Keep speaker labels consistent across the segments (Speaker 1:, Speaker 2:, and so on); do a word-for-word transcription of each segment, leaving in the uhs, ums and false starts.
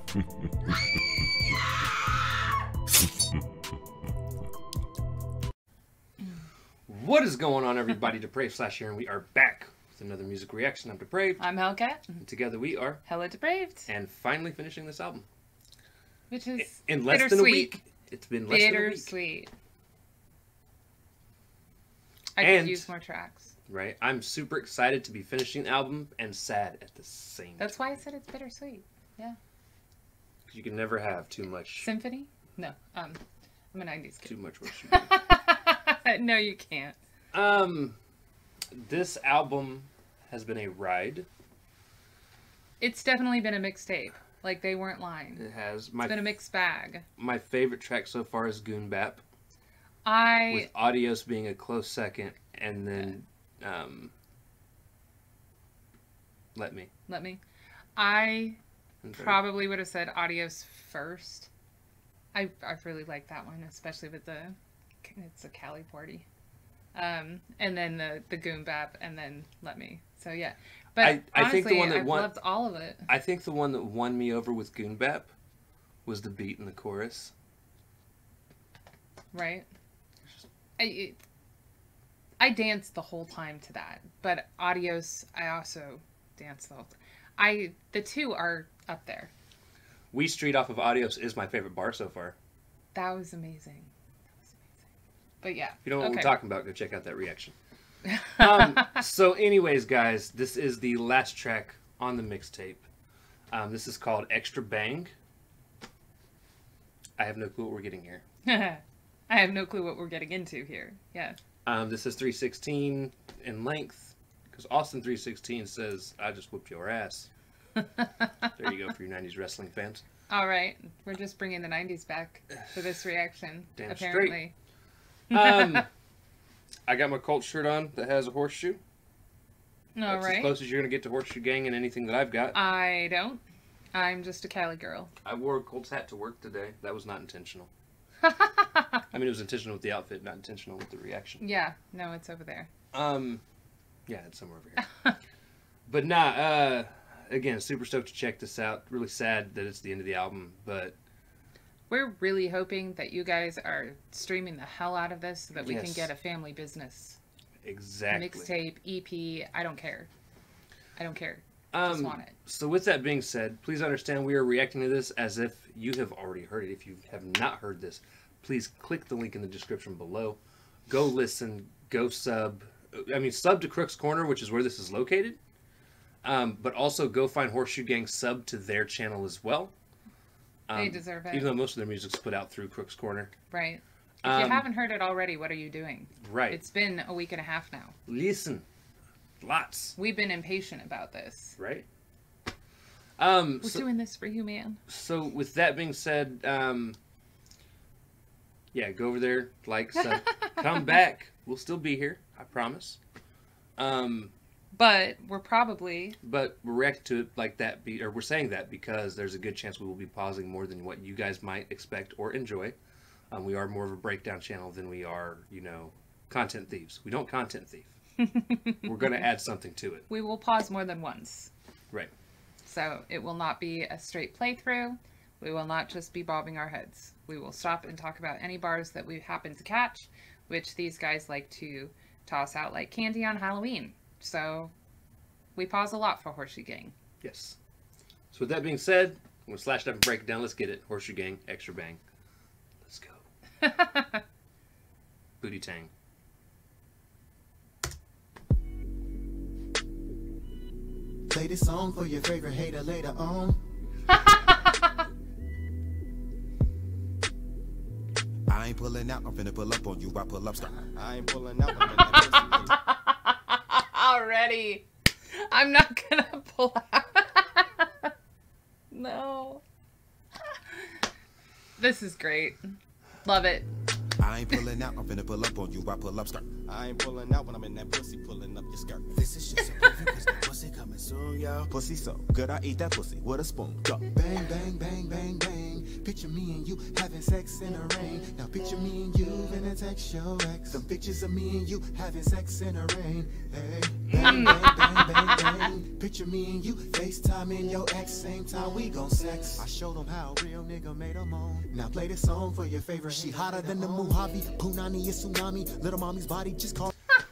Speaker 1: What is going on, everybody? Depraved Slash here, and we are back with another music reaction. I'm Depraved.
Speaker 2: I'm Hellcat.
Speaker 1: And together we are
Speaker 2: Hella Depraved.
Speaker 1: And finally finishing this album.
Speaker 2: Which is
Speaker 1: in less than a week. It's been less than a week.
Speaker 2: Bittersweet. I
Speaker 1: and,
Speaker 2: could use more tracks.
Speaker 1: Right. I'm super excited to be finishing the album and sad at the same
Speaker 2: That's
Speaker 1: time.
Speaker 2: why I said it's bittersweet. Yeah.
Speaker 1: Because you can never have too much.
Speaker 2: Symphony? No. Um, I'm a nineties kid.
Speaker 1: Too much worship.
Speaker 2: No, you can't.
Speaker 1: Um, this album has been a ride.
Speaker 2: It's definitely been a mixtape. Like, they weren't lying.
Speaker 1: It has. My,
Speaker 2: it's been a mixed bag.
Speaker 1: My favorite track so far is Goon Bap.
Speaker 2: I...
Speaker 1: With Adios being a close second, and then, um... Let Me.
Speaker 2: Let Me. I probably would have said Adios first. I, I really like that one, especially with the... It's a Cali party. Um, and then the, the Goon Bap, and then Let Me. So, yeah. But
Speaker 1: I, I
Speaker 2: honestly,
Speaker 1: think the one that
Speaker 2: I've
Speaker 1: won,
Speaker 2: loved all of it.
Speaker 1: I think the one that won me over with Goon Bap was the beat in the chorus.
Speaker 2: Right. I, it, I danced the whole time to that. But Adios, I also danced the whole time. I, the two are up there.
Speaker 1: We Street off of Adios is my favorite bar so far.
Speaker 2: That was amazing. But yeah.
Speaker 1: If you know what
Speaker 2: okay.
Speaker 1: we're talking about, go check out that reaction. um, so anyways, guys, this is the last track on the mixtape. Um, this is called Extra Bang. I have no clue what we're getting here.
Speaker 2: I have no clue what we're getting into here. Yeah.
Speaker 1: Um, this is three sixteen in length. Because Austin three sixteen says, I just whooped your ass. There you go for your nineties wrestling fans.
Speaker 2: All right. We're just bringing the nineties back for this reaction.
Speaker 1: Damn
Speaker 2: apparently.
Speaker 1: Straight. um, I got my Colts shirt on that has a horseshoe.
Speaker 2: All
Speaker 1: That's
Speaker 2: right.
Speaker 1: as close as you're going to get to Horseshoe Gang and anything that I've got.
Speaker 2: I don't. I'm just a Cali girl.
Speaker 1: I wore a Colts hat to work today. That was not intentional. I mean, it was intentional with the outfit, not intentional with the reaction.
Speaker 2: Yeah. No, it's over there.
Speaker 1: Um, yeah, it's somewhere over here. But nah, uh, again, super stoked to check this out. Really sad that it's the end of the album, but...
Speaker 2: We're really hoping that you guys are streaming the hell out of this so that we
Speaker 1: yes.
Speaker 2: can get a family business.
Speaker 1: Exactly.
Speaker 2: Mixtape, E P, I don't care. I don't care.
Speaker 1: Um,
Speaker 2: Just want it.
Speaker 1: So with that being said, please understand we are reacting to this as if you have already heard it. If you have not heard this, please click the link in the description below. Go listen, go sub. I mean, sub to Crooks Corner, which is where this is located. Um, but also go find Horseshoe Gang, sub to their channel as well. Um,
Speaker 2: They deserve it.
Speaker 1: Even though most of their music's put out through Crooks Corner.
Speaker 2: Right. If
Speaker 1: um,
Speaker 2: you haven't heard it already, what are you doing?
Speaker 1: Right.
Speaker 2: It's been a week and a half now.
Speaker 1: Listen. Lots.
Speaker 2: We've been impatient about this.
Speaker 1: Right. Um,
Speaker 2: We're
Speaker 1: so,
Speaker 2: doing this for you, man.
Speaker 1: So with that being said, um, yeah, go over there, like, sub, come back. We'll still be here. I promise. Um...
Speaker 2: But we're probably...
Speaker 1: But we're reacting to it like that, be, or we're saying that because there's a good chance we will be pausing more than what you guys might expect or enjoy. Um, we are more of a breakdown channel than we are, you know, content thieves. We don't content thief. We're going to add something to it.
Speaker 2: We will pause more than once.
Speaker 1: Right.
Speaker 2: So it will not be a straight playthrough. We will not just be bobbing our heads. We will stop and talk about any bars that we happen to catch, which these guys like to toss out like candy on Halloween. So, we pause a lot for Horseshoe Gang.
Speaker 1: Yes. So with that being said, I'm going to slash it up and break it down. Let's get it. Horseshoe Gang, Extra Bang. Let's go. Booty Tang.
Speaker 3: Play this song for your favorite hater later on. I ain't pulling out, I'm finna pull up on you. I pull up, stop. I ain't pulling out, I'm finna
Speaker 2: Already. I'm not gonna pull out. No. This is great. Love it.
Speaker 3: I ain't pulling out, I'm finna pull up on you. I pull up, start. I ain't pulling out when I'm in that pussy pulling up your skirt. This is shit so perfect, cause the pussy coming soon, y'all. Pussy so good, I eat that pussy with a spoon. Go. Bang, bang, bang, bang, bang. Picture me and you having sex in the rain. Now picture me and you in a text show X. Some pictures of me and you having sex in the rain. Hey, bang, bang, bang, bang, bang. Picture picture me and you FaceTime in your ex, same time we gon' sex. I showed them how a real nigga made a moan. Now play this song for your favorite. She hotter than the Mojave, Punani is tsunami. Little mommy's body just called.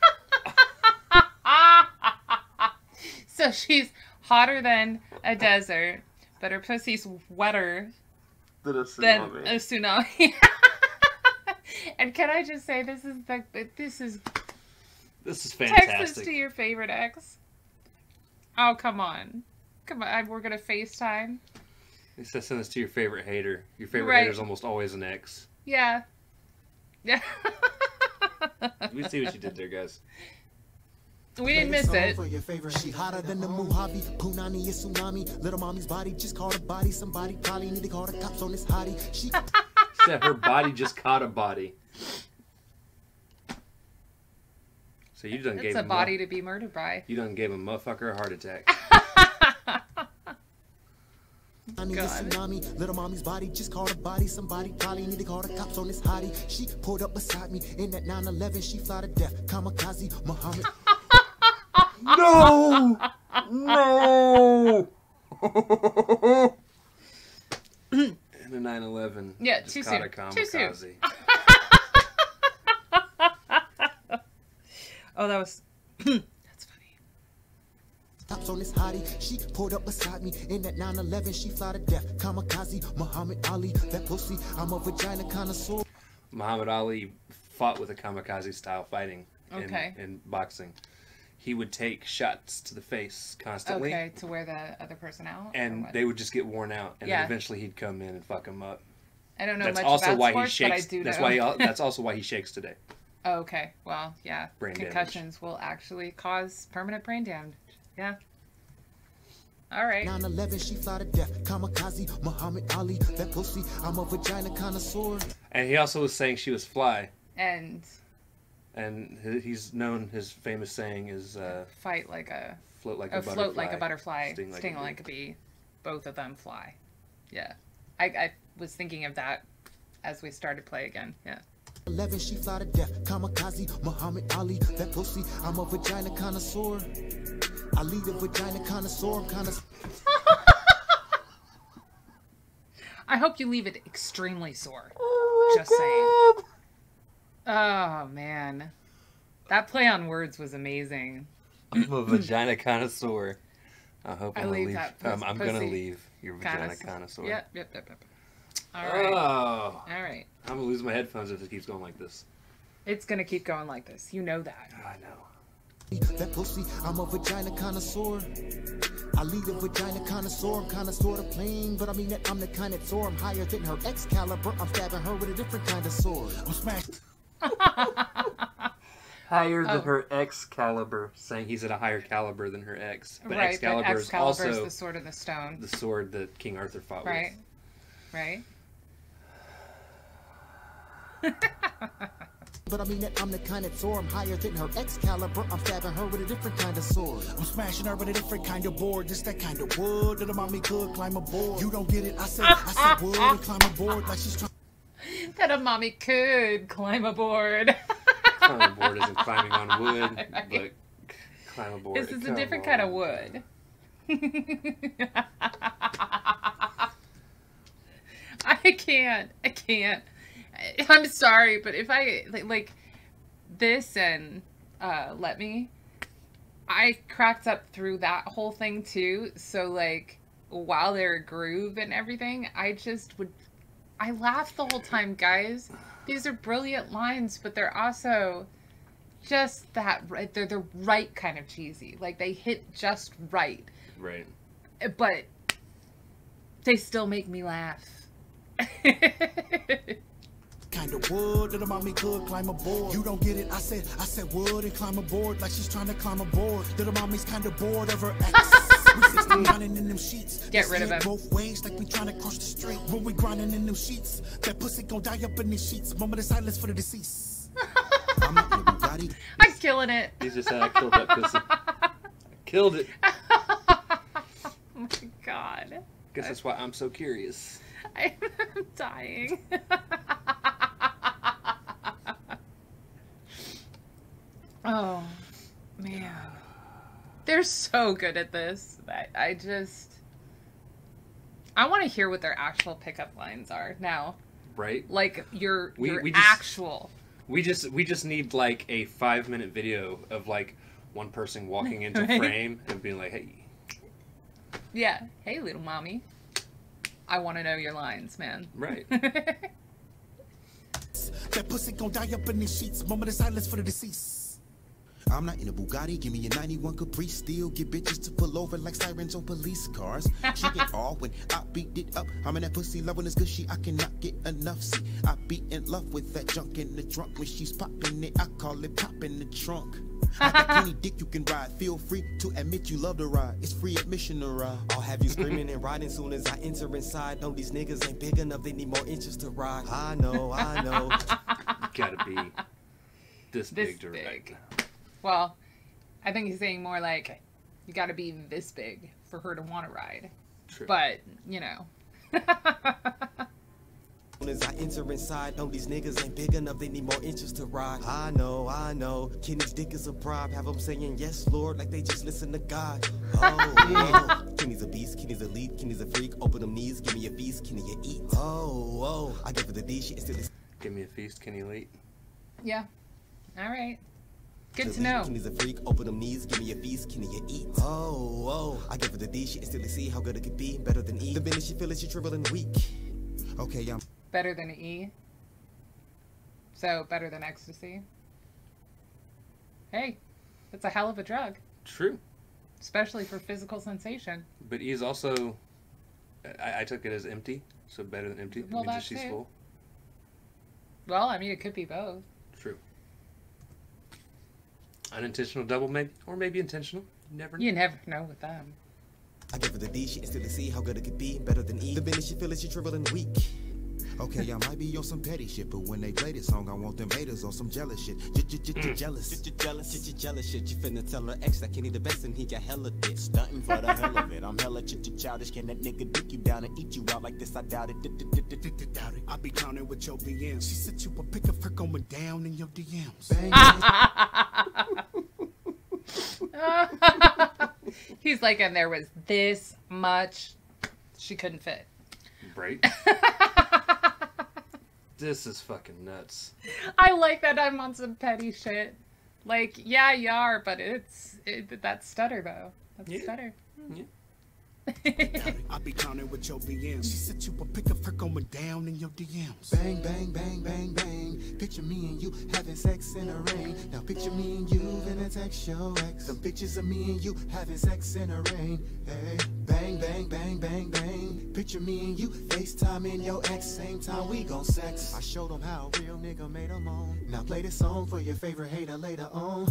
Speaker 2: So she's hotter than a desert, but her pussy's wetter
Speaker 1: than a
Speaker 2: than
Speaker 1: tsunami.
Speaker 2: a tsunami. And can I just say, this is the this is
Speaker 1: This is
Speaker 2: text this
Speaker 1: fantastic.
Speaker 2: to your favorite ex. Oh, come on, come on, I- we're gonna FaceTime.
Speaker 1: It says send this to your favorite hater. Your favorite
Speaker 2: Right.
Speaker 1: hater's almost always an ex.
Speaker 2: Yeah, yeah.
Speaker 1: We see what you did there, guys.
Speaker 2: We didn't miss it.
Speaker 3: For your favorite. She hotter than the Mojave, Punani is tsunami. Little mommy's body just called a body. Somebody probably need to call the cops on this hottie. She
Speaker 1: Said her body just caught a body. So you done
Speaker 2: It's
Speaker 1: gave
Speaker 2: a
Speaker 1: him
Speaker 2: body to be murdered by.
Speaker 1: You done gave a motherfucker a heart attack.
Speaker 3: Punani is tsunami. Little mommy's body just called a body. Somebody probably need to call the cops on this hottie. She pulled up beside me in that nine eleven. She fly to death. Kamikaze, Muhammad.
Speaker 1: No! No! And a nine eleven.
Speaker 2: Yeah,
Speaker 1: just
Speaker 2: too
Speaker 1: caught
Speaker 2: soon.
Speaker 1: a
Speaker 2: Too soon.
Speaker 1: kamikaze.
Speaker 2: Oh, that was. That's funny.
Speaker 3: Cops on this hottie. She pulled up beside me in that nine eleven. She fly to death. Kamikaze, Muhammad Ali. That pussy, I'm a vagina connoisseur.
Speaker 1: Muhammad Ali fought with a kamikaze style fighting in,
Speaker 2: Okay.
Speaker 1: in boxing. He would take shots to the face constantly.
Speaker 2: Okay, to wear the other person out. or
Speaker 1: And
Speaker 2: what?
Speaker 1: they would just get worn out, and
Speaker 2: Yeah.
Speaker 1: then eventually he'd come in and fuck him up.
Speaker 2: I don't know
Speaker 1: That's
Speaker 2: much
Speaker 1: also
Speaker 2: about
Speaker 1: why
Speaker 2: sports,
Speaker 1: he
Speaker 2: but I
Speaker 1: shakes.
Speaker 2: do
Speaker 1: That's
Speaker 2: know.
Speaker 1: why. He, al- that's also why he shakes today.
Speaker 2: Oh, okay. Well, yeah.
Speaker 1: Brain damage.
Speaker 2: Concussions will actually cause permanent brain damage. Yeah. All right.
Speaker 3: nine eleven, she fly to death. Kamikaze, Muhammad Ali. That pussy, I'm a vagina connoisseur.
Speaker 1: And he also was saying she was fly,
Speaker 2: And
Speaker 1: and he- he's known. His famous saying is uh,
Speaker 2: fight like a,
Speaker 1: "Float like
Speaker 2: or
Speaker 1: a butterfly,
Speaker 2: float like a butterfly,
Speaker 1: sting like
Speaker 2: sting
Speaker 1: a bee."
Speaker 2: like a bee. Both of them fly. Yeah. I, I was thinking of that as we started play again. Yeah.
Speaker 3: eleven, she fly to death. Kamikaze, Muhammad Ali. That pussy, I'm a vagina connoisseur. I lead a vagina connoisseur. I'm kind of.
Speaker 2: I hope you leave it extremely sore. Just saying. Oh, man. That play on words was amazing.
Speaker 1: I'm a vagina connoisseur. I hope
Speaker 2: I
Speaker 1: I'm gonna
Speaker 2: leave
Speaker 1: leave.
Speaker 2: that
Speaker 1: um, I'm gonna
Speaker 2: pussy
Speaker 1: leave your vagina
Speaker 2: Connoisseur.
Speaker 1: connoisseur.
Speaker 2: Yep, yep, yep, yep. All right.
Speaker 1: Oh,
Speaker 2: All right.
Speaker 1: I'm gonna lose my headphones if it keeps going like this.
Speaker 2: It's going to keep going like this. You know that.
Speaker 1: I know.
Speaker 3: That pussy, I'm a vagina connoisseur. I lead a vagina connoisseur. I'm kinda sorta plain, but I mean that I'm the kind that soar. I'm higher than her Excalibur. I'm stabbing her with a different kind of sword. I'm smashed.
Speaker 1: Higher than
Speaker 2: Oh.
Speaker 1: her Excalibur, saying he's at a higher caliber than her ex. But
Speaker 2: right,
Speaker 1: Excalibur
Speaker 2: but
Speaker 1: is
Speaker 2: Excalibur is
Speaker 1: also
Speaker 2: the sword of the stone.
Speaker 1: the sword that King Arthur fought
Speaker 2: Right. Right.
Speaker 3: But I mean that I'm the kind that soar. I'm higher than her Excalibur. I'm stabbing her with a different kind of sword. I'm smashing her with a different kind of board. Just that kind of wood. Little mommy could climb aboard. You don't get it. I said, I said wood and climb aboard like she's trying.
Speaker 2: That a mommy could climb aboard.
Speaker 1: Climb aboard isn't climbing on wood, but climb aboard.
Speaker 2: This is a
Speaker 1: come
Speaker 2: different kind of
Speaker 1: on.
Speaker 2: wood. I can't. I can't. I- I'm sorry, but if I like, like this and uh, Let Me, I cracked up through that whole thing too. So like while they're groove and everything, I just would. I laughed the whole time, guys. These are brilliant lines, but they're also just that right. They're the right kind of cheesy. Like they hit just right,
Speaker 1: Right.
Speaker 2: but they still make me laugh.
Speaker 3: Kind of wood, little mommy could climb aboard. You don't get it. I said, I said wood and climb aboard like she's trying to climb aboard. Little mommy's kind of bored of her ex. We sixteen grinding in them sheets.
Speaker 2: Get rid of him.
Speaker 3: Both ways like we trying to cross the street. When we grinding in them sheets, that pussy gon' die up in these sheets. Moment of silence for the deceased. I'm not the Bugatti.
Speaker 2: I'm killing it.
Speaker 1: He just said I killed that pussy. I killed it.
Speaker 2: Oh my god.
Speaker 1: Guess that's why I'm so curious.
Speaker 2: I'm dying. Oh, man. There's so good at this. I, I just... I want to hear what their actual pickup lines are now.
Speaker 1: Right?
Speaker 2: Like, your,
Speaker 1: We-
Speaker 2: your
Speaker 1: we just-
Speaker 2: actual...
Speaker 1: We just we just need like a five minute video of like one person walking into
Speaker 2: Right.
Speaker 1: frame and being like, "Hey,
Speaker 2: Yeah. Hey, little mommy. I want to know your lines, man.
Speaker 1: right."
Speaker 3: That pussy gon' die up in these sheets. Moment of silence for the deceased. I'm not in a Bugatti, give me a ninety-one Caprice. Still get bitches to pull over like sirens on police cars. She get all when I beat it up. I'm in that pussy love when it's gushy, I cannot get enough. See, I be in love with that junk in the trunk. When she's popping it, I call it pop in the trunk. I got plenty dick you can ride. Feel free to admit you love to ride. It's free admission to ride. I'll have you screaming and riding soon as I enter inside. No, these niggas ain't big enough, they need more inches to ride. I know, I know.
Speaker 1: Gotta be this,
Speaker 2: This
Speaker 1: big to
Speaker 2: big.
Speaker 1: ride.
Speaker 2: Well, I think he's saying more like, you got to be this big for her to want to ride.
Speaker 1: True.
Speaker 2: But, you know.
Speaker 3: Soon as I enter inside, no, these niggas ain't big enough, they need more inches to ride. I know, I know. Kenny's dick is a bribe. Have them saying yes, Lord, like they just listen to God. Oh, oh. Kenny's a beast, Kenny's a lead, Kenny's a freak. Open them knees, give me a feast, Kenny, you eat. Oh, oh. I give her the D, she still is.
Speaker 1: Give me a feast, Kenny Late.
Speaker 2: Yeah. All right. Good to know.
Speaker 3: Kenny's a freak, open them knees, give me a feast, Kenny, you eat. Oh, oh. I give her the D, she instantly see how good it could be. Better than E. The minute she feel it, she trembling weak. Okay, I'm.
Speaker 2: Better than E. So, better than ecstasy. Hey, it's a hell of a drug.
Speaker 1: True.
Speaker 2: Especially for physical sensation.
Speaker 1: But E's also, I, I took it as empty, so better than empty. It
Speaker 2: Well,
Speaker 1: means that
Speaker 2: that
Speaker 1: she's
Speaker 2: too.
Speaker 1: full.
Speaker 2: Well, I mean, it could be both.
Speaker 1: True. Unintentional double, maybe, or maybe intentional. You never know.
Speaker 2: You never know with them.
Speaker 3: I give her the D, she instantly see how good it could be. Better than E. The minute she feel it, she trembling weak. Okay, I might be on some petty shit, but when they play this song, I want them haters on some jealous shit. J-j-j-jealous. Jealous, j-j-jealous shit. You finna tell her ex that Kenny the best and he got hella dick. Stunting for the hell of it. I'm hella ch-ch-childish. Can that nigga dick you down and eat you out like this? I doubt it. Doubt it. I be counting with your B Ms. She said you a pick of her going down in your D Ms.
Speaker 2: He's like, and there was this much. She couldn't fit.
Speaker 1: Right? This is fucking nuts.
Speaker 2: I like that I'm on some petty shit. Like, yeah, you are, but it's it, that's stutter though. That's
Speaker 1: Yeah.
Speaker 2: stutter.
Speaker 1: Yeah.
Speaker 3: I be counting with your B Ms. She said you a pick of her going down in your D Ms. Bang, bang, bang, bang, bang. Picture me and you having sex in the rain. Now picture me and you in a text your ex. Some pictures of me and you having sex in the rain. Hey, bang, bang, bang, bang, bang. Picture me and you FaceTime in your ex. Same time we gon' sex. I showed them how a real nigga made them on. Now play this song for your favorite hater later on.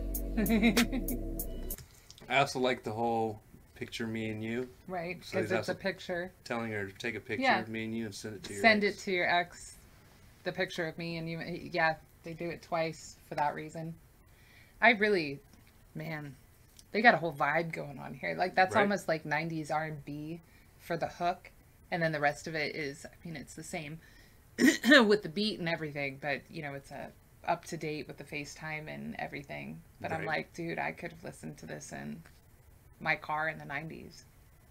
Speaker 1: I also like the whole picture me and you,
Speaker 2: Right,
Speaker 1: So
Speaker 2: because
Speaker 1: he's
Speaker 2: it's a
Speaker 1: also-
Speaker 2: picture.
Speaker 1: telling her to take a picture
Speaker 2: Yeah.
Speaker 1: of me and you and send it to your
Speaker 2: Send
Speaker 1: ex.
Speaker 2: it to your ex. The picture of me and you. Yeah, they do it twice for that reason. I really, man, they got a whole vibe going on here. Like that's
Speaker 1: Right.
Speaker 2: almost like nineties R and B for the hook, and then the rest of it is, I mean, it's the same with the beat and everything, but you know, it's a up to date with the FaceTime and everything. But I'm
Speaker 1: Right.
Speaker 2: like, dude, I could have listened to this in my car in the nineties.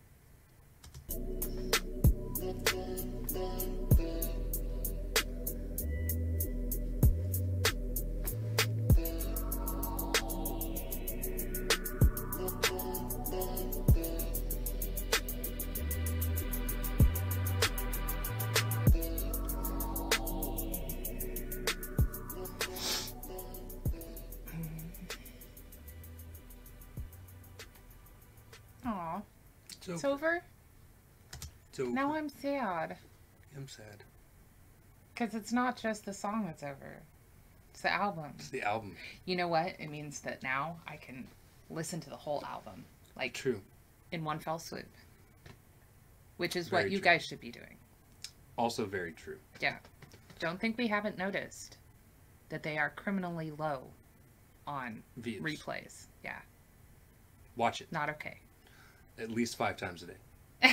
Speaker 2: Aw,
Speaker 1: So,
Speaker 2: it's over?
Speaker 1: so
Speaker 2: Now I'm sad.
Speaker 1: I'm sad.
Speaker 2: Because it's not just the song that's over. It's the album.
Speaker 1: It's the album.
Speaker 2: You know what? It means that now I can listen to the whole album. Like,
Speaker 1: True.
Speaker 2: in one fell swoop. Which is what
Speaker 1: Very
Speaker 2: you
Speaker 1: true.
Speaker 2: guys should be doing.
Speaker 1: Also very true.
Speaker 2: Yeah. Don't think we haven't noticed that they are criminally low on
Speaker 1: Views.
Speaker 2: replays. Yeah.
Speaker 1: Watch it
Speaker 2: Not okay.
Speaker 1: at least five times a day.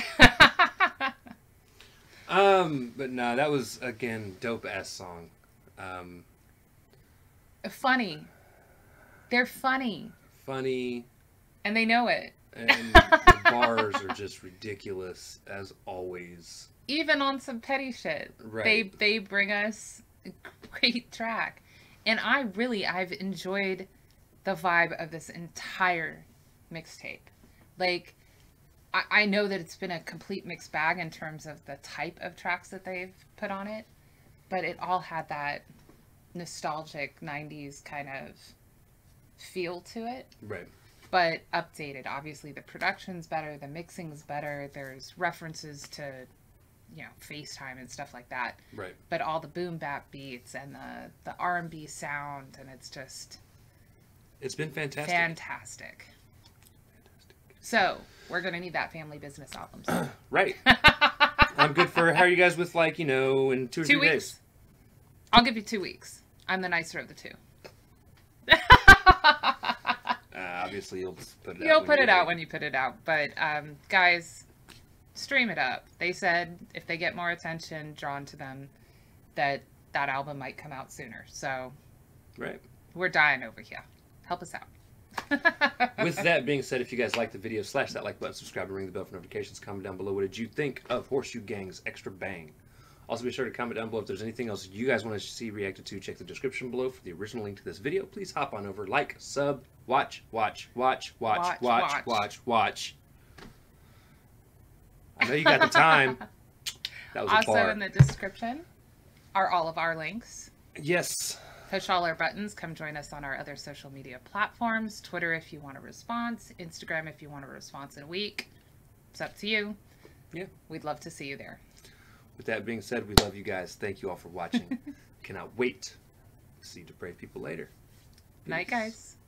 Speaker 1: Um, but no, that was again dope ass song. Um,
Speaker 2: Funny. They're funny.
Speaker 1: funny.
Speaker 2: And they know it.
Speaker 1: And the bars are just ridiculous, as always.
Speaker 2: Even on some petty shit.
Speaker 1: Right.
Speaker 2: They, they bring us a great track. And I really, I've enjoyed the vibe of this entire mixtape. Like, I, I know that it's been a complete mixed bag in terms of the type of tracks that they've put on it, but it all had that nostalgic nineties kind of feel to it.
Speaker 1: Right.
Speaker 2: But updated. Obviously, the production's better, the mixing's better, there's references to, you know, FaceTime and stuff like that.
Speaker 1: Right.
Speaker 2: But all the boom bap beats and the, the R and B sound, and it's just...
Speaker 1: It's been fantastic.
Speaker 2: Fantastic. Fantastic. So, we're going to need that Family Business album. So.
Speaker 1: Right. I'm good for, how are you guys with, like, you know, in two or
Speaker 2: two
Speaker 1: three
Speaker 2: weeks?
Speaker 1: days?
Speaker 2: I'll give you two weeks. I'm the nicer of the two.
Speaker 1: Uh, obviously, you'll put it out.
Speaker 2: You'll
Speaker 1: when
Speaker 2: put
Speaker 1: you're
Speaker 2: it out
Speaker 1: ready.
Speaker 2: when you put it out. But, um, guys, stream it up. They said if they get more attention drawn to them, that that album might come out sooner. So,
Speaker 1: Right.
Speaker 2: we're dying over here. Help us out.
Speaker 1: With that being said, if you guys like the video, slash that like button, subscribe, and ring the bell for notifications. Comment down below what did you think of Horseshoe Gang's Extra Bang. Also, be sure to comment down below if there's anything else you guys want to see reacted to. Check the description below for the original link to this video. Please hop on over, like, sub, watch, watch, watch, watch, watch,
Speaker 2: Watch,
Speaker 1: watch,
Speaker 2: watch.
Speaker 1: watch. watch. I know you got the time. That was a
Speaker 2: Also,
Speaker 1: bar.
Speaker 2: in the description are all of our links.
Speaker 1: Yes.
Speaker 2: Push all our buttons. Come join us on our other social media platforms. Twitter if you want a response. Instagram if you want a response in a week. It's up to you.
Speaker 1: Yeah.
Speaker 2: We'd love to see you there.
Speaker 1: With that being said, we love you guys. Thank you all for watching. Cannot wait to see you depraved people later.
Speaker 2: Night,
Speaker 1: Peace.
Speaker 2: guys.